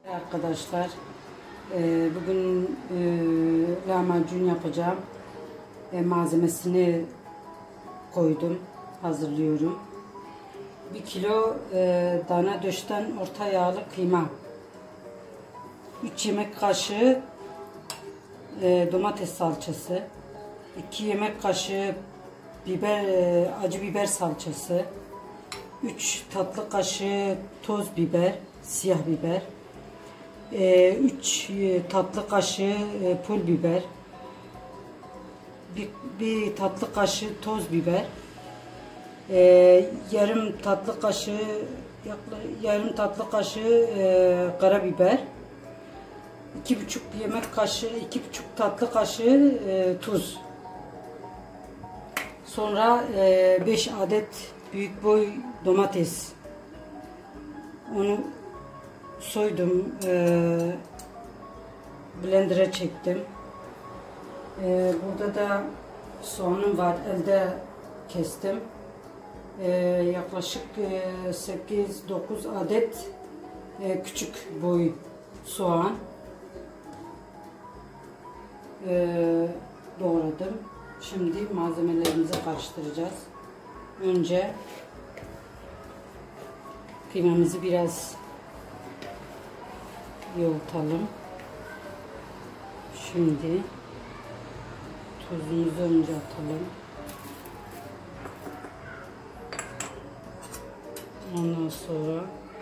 Arkadaşlar, bugün lahmacun yapacağım. Malzemesini koydum, hazırlıyorum. 1 kilo dana döşten orta yağlı kıyma, 3 yemek kaşığı domates salçası, 2 yemek kaşığı acı biber salçası, 3 tatlı kaşığı toz biber, siyah biber, 3 tatlı kaşığı pul biber, bir tatlı kaşığı toz biber, yarım tatlı kaşığı karabiber, 2,5 tatlı kaşığı tuz. Sonra 5 adet büyük boy domates. Onu soydum, blender'a çektim. Burada da soğanım var, elde kestim. Yaklaşık 8-9 adet küçük boy soğan doğradım. Şimdi malzemelerimizi karıştıracağız. Önce kıymamızı biraz yoğurtalım. Şimdi tuzumuzu önce atalım. Ondan sonra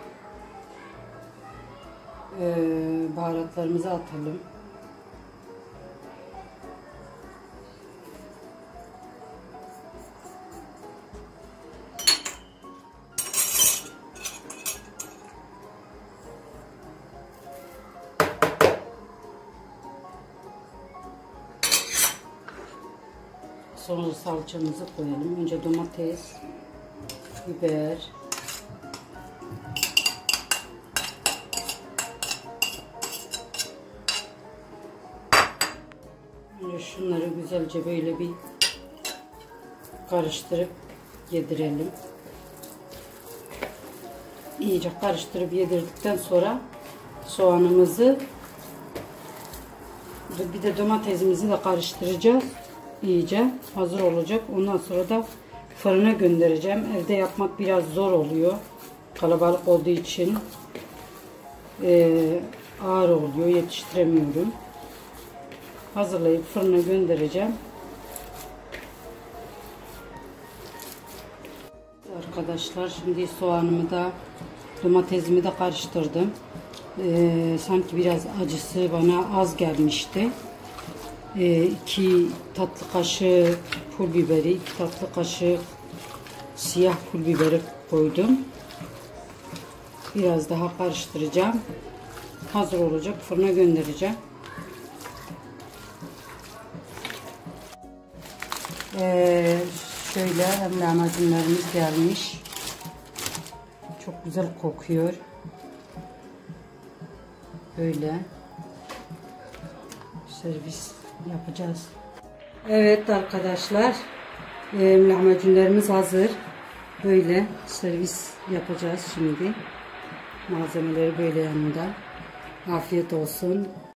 baharatlarımızı atalım. Sonra salçamızı koyalım. Önce domates, biber, önce şunları güzelce böyle bir karıştırıp yedirelim. İyice karıştırıp yedirdikten sonra soğanımızı, bir de domatesimizi de karıştıracağız. İyice hazır olacak. Ondan sonra da fırına göndereceğim. Evde yapmak biraz zor oluyor. Kalabalık olduğu için ağır oluyor. Yetiştiremiyorum. Hazırlayıp fırına göndereceğim. Arkadaşlar, şimdi soğanımı da domatesimi de karıştırdım. Sanki biraz acısı bana az gelmişti. 2 tatlı kaşığı pul biberi, 2 tatlı kaşığı siyah pul biberi koydum. Biraz daha karıştıracağım. Hazır olacak. Fırına göndereceğim. Şöyle lahmacunlarımız gelmiş. Çok güzel kokuyor. Böyle servis yapacağız. Evet arkadaşlar, lahmacunlarımız hazır. Böyle servis yapacağız şimdi. Malzemeleri böyle yanında. Afiyet olsun.